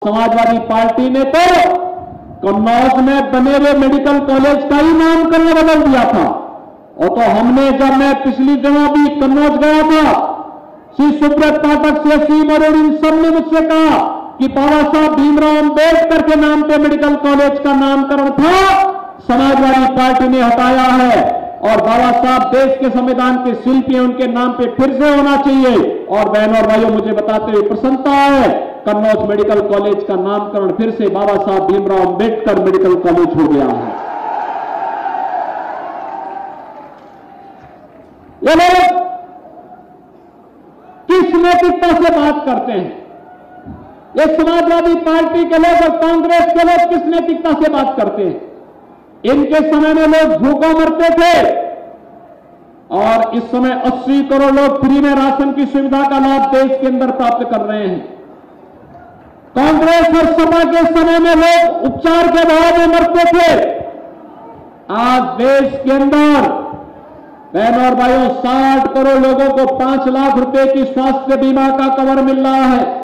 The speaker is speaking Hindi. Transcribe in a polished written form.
समाजवादी पार्टी ने तो कन्नौज में बने हुए मेडिकल कॉलेज का ही नामकरण बदल दिया था। और तो हमने, जब मैं पिछली जगह भी कन्नौज गया था, श्री सुब्रत पाठक से सी मरोड़ इन सब ने मुझसे कहा कि बाबा साहब भीमराव अंबेडकर के नाम पे मेडिकल कॉलेज का नामकरण था, समाजवादी पार्टी ने हटाया है और बाबा साहब देश के संविधान के शिल्पी हैं, उनके नाम पे फिर से होना चाहिए। और बहनों और भाइयों, मुझे बताते हुए प्रसन्नता है, कन्नौज मेडिकल कॉलेज का नामकरण फिर से बाबा साहब भीमराव अंबेडकर मेडिकल कॉलेज हो गया है। ये लोग किस नैतिकता से बात करते हैं? ये समाजवादी पार्टी के लोग और कांग्रेस के लोग किस नैतिकता से बात करते हैं? इनके समय में लोग भूखों मरते थे और इस समय 80 करोड़ लोग फ्री में राशन की सुविधा का लाभ देश के अंदर प्राप्त कर रहे हैं। कांग्रेस और सपा के समय में लोग उपचार के अभाव में मरते थे। आज देश के अंदर बहनों और भाइयों 60 करोड़ लोगों को 5 लाख रुपए की स्वास्थ्य बीमा का कवर मिल रहा है।